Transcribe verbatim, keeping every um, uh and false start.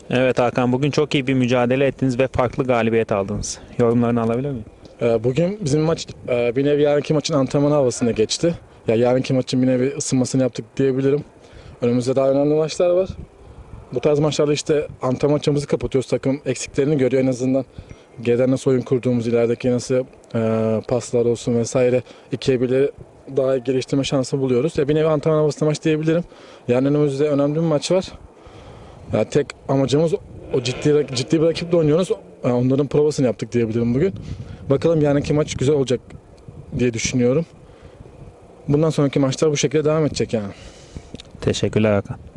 Evet Hakan, bugün çok iyi bir mücadele ettiniz ve farklı galibiyet aldınız. Yorumlarını alabilir miyim? Ee, Bugün bizim maç e, bir nevi yarınki maçın antrenman havasında geçti. Ya yarınki maçın bir nevi ısınmasını yaptık diyebilirim. Önümüzde daha önemli maçlar var. Bu tarz maçlarda işte antrenman maçımızı kapatıyoruz. Takım eksiklerini görüyor en azından. Geriden nasıl oyun kurduğumuz, ilerideki nasıl e, paslar olsun vesaire ikiye birleri daha iyi geliştirme şansı buluyoruz. Ya bir nevi antrenman havasında maç diyebilirim. Yani önümüzde önemli bir maç var. Ya tek amacımız o ciddi ciddi bir rakiple oynuyoruz. E, Onların provasını yaptık diyebilirim bugün. Bakalım yarınki maç güzel olacak diye düşünüyorum. Bundan sonraki maçlar bu şekilde devam edecek yani. Teşekkürler Hakan.